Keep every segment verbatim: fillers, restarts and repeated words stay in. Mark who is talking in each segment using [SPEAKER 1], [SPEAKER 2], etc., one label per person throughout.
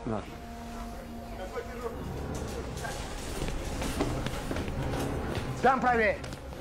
[SPEAKER 1] На.
[SPEAKER 2] Там правее.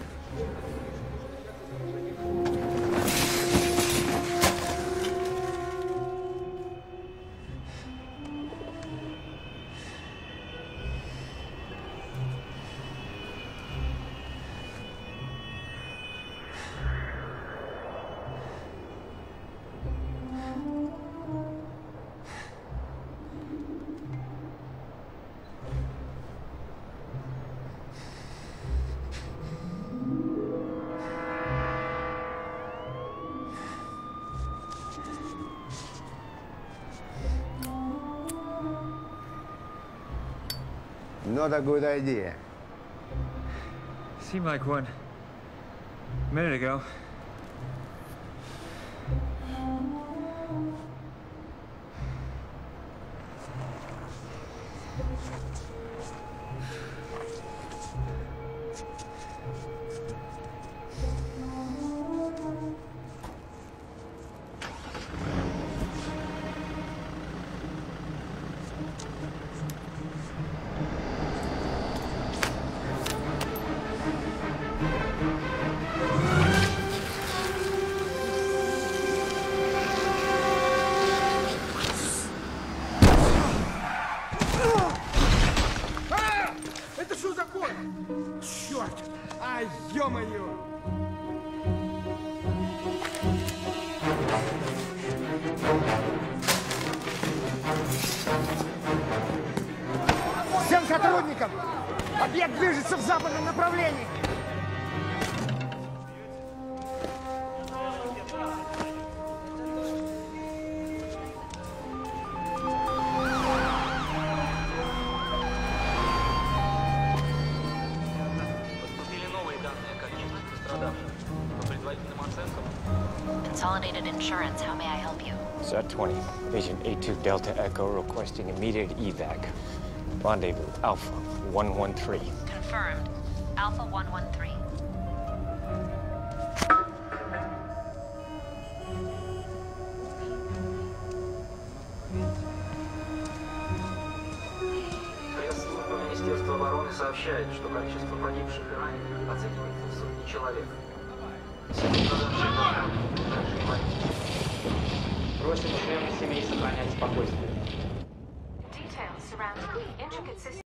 [SPEAKER 2] Not a good idea.
[SPEAKER 3] Seemed like one a minute ago.
[SPEAKER 2] Черт! Ай, ё-моё! Всем сотрудникам! Объект движется в западном направлении!
[SPEAKER 4] Consolidated Insurance, how may I help you?
[SPEAKER 5] S A T twenty, Agent A two Delta Echo requesting immediate evac. Rendezvous, Alpha one one three.
[SPEAKER 4] Confirmed. Alpha one one three.
[SPEAKER 6] Пресс-служба Министерства обороны сообщает, что количество погибших и раненых оценивается в сотни человек.
[SPEAKER 7] Просим членов семей сохранять спокойствие.
[SPEAKER 4] Details surrounding the intricate system.